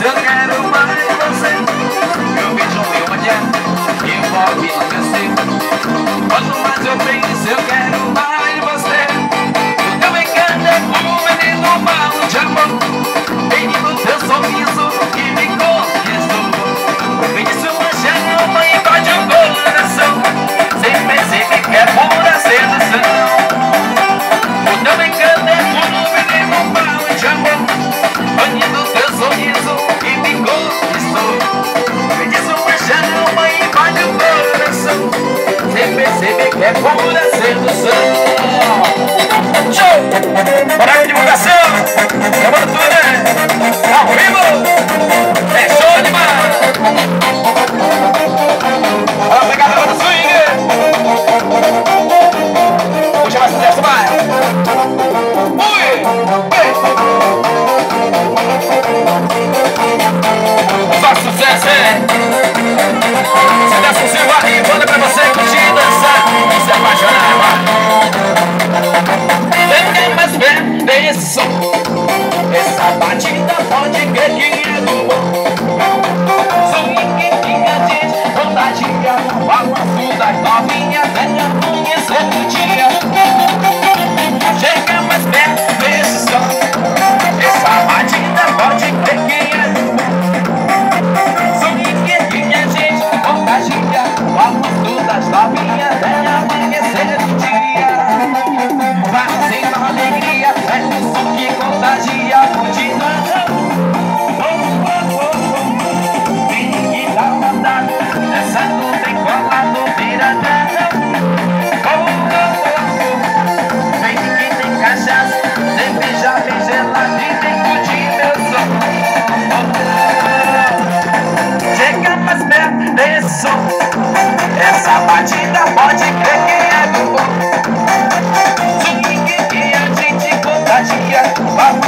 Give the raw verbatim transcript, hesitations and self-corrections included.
penso, eu quero mais você. Eu vejo meu olhar, envolve no meu ser. Quanto mais eu penso, eu quero mais você. O teu encanto é como um menino malo de amor. Menino, teu sorriso que me conquistou. Me disse uma chama e invade o coração. Sem perceber que é pura sedução. O teu encanto é como um menino malo de amor. Menino, teu sorriso que me conquistou. Me disse uma chama e invade o coração. Sem perceber que é pura sedução. Show! Horário de divulgação! Chamando tudo, né? Ao vivo! É show demais! Vamos pegar a banda swing! Puxa mais sucesso, vai! Ui! Ui! Só sucesso, é! Deuson Silva e banda pra você curtir, dançar e se apaixonar, vai! Vem mais perto desse som. Essa batida pode crer que é do bom. Swing que tinha gente, contagia. Ao azul das novinhas, até amanhecer do dia. Chega mais perto desse som. Essa batida pode crer que é do bom. Swing que tinha gente, contagia. Ao azul das novinhas, até amanhecer do dia. Fazendo alegria, é o som que contagia a multidão. Oh, oh, oh, oh. Vem que dá mandado, dançando bem colado, viradão. Oh, oh, oh, oh. Vem que tem cachaça, cerveja bem gelada e vem curtir meu som. Oh, oh, oh. Chega mais perto desse som. Essa batida pode crer que é do bom. Swing que a gente contagia.